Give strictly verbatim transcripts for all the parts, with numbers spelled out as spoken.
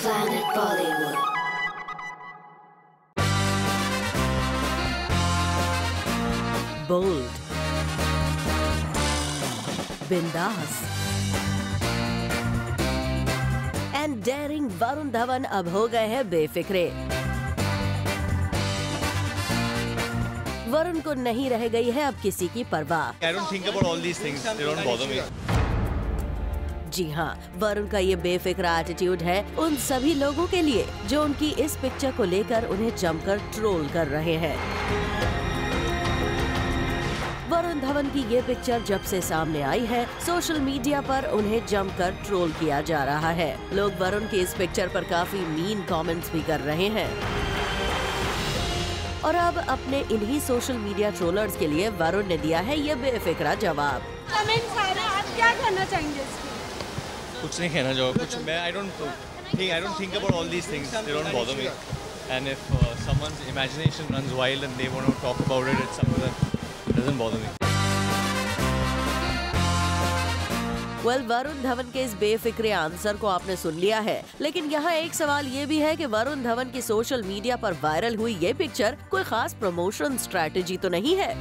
Planet Bollywood. Bold, बिंदास and daring Varun Dhawan अब हो गए हैं बेफिक्रे। वरुण को नहीं रह गई है अब किसी की परवाह। I don't think about all these things. They don't bother me. जी हाँ, वरुण का ये बेफिक्रा एटीट्यूड है उन सभी लोगों के लिए जो उनकी इस पिक्चर को लेकर उन्हें जमकर ट्रोल कर रहे हैं। वरुण धवन की ये पिक्चर जब से सामने आई है, सोशल मीडिया पर उन्हें जमकर ट्रोल किया जा रहा है। लोग वरुण की इस पिक्चर पर काफी मीन कमेंट्स भी कर रहे हैं। और अब अपने इन्हीं सोशल मीडिया ट्रोलर्स के लिए वरुण ने दिया है ये बेफिक्रा जवाब। कमेंट्स आ रहे हैं, आप क्या कहना चाहेंगे इसके? कुछ नहीं कहना चाहूँगा। कुछ मैं I don't think I don't think about all these things. They don't bother me. And if uh, someone's imagination runs wild and they want to talk about it, it's something that doesn't bother me. Well well, Varun Dhawan के इस Befikre answer को आपने सुन लिया है, लेकिन यहाँ एक सवाल ये भी है कि वरुण धवन की सोशल मीडिया पर वायरल हुई ये पिक्चर कोई खास प्रमोशन स्ट्रैटेजी तो नहीं है,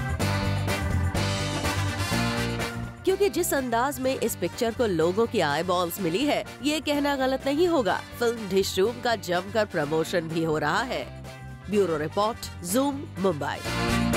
क्योंकि जिस अंदाज में इस पिक्चर को लोगों की आई बॉल्स मिली है, ये कहना गलत नहीं होगा। फिल्म ढिशरूम का जमकर प्रमोशन भी हो रहा है। Bureau report, Zoom, Mumbai.